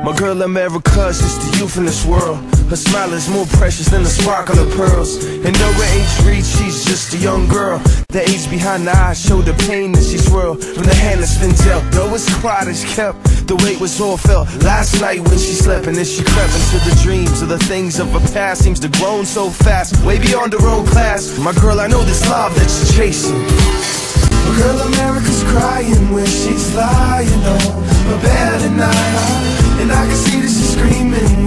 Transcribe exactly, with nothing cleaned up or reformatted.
My girl America's just the youth in this world. Her smile is more precious than the sparkle of pearls. And though her age reach, she's just a young girl. The age behind the eyes show the pain that she swirled from the hand that spins out. Though it's quiet as kept, the weight was all felt last night when she slept. And as she crept into the dreams of the things of her past, seems to grown so fast, way beyond her own class. My girl, I know this love that she's chasing. My girl America's crying when she's lying on her bed at night, and I can see that she's screaming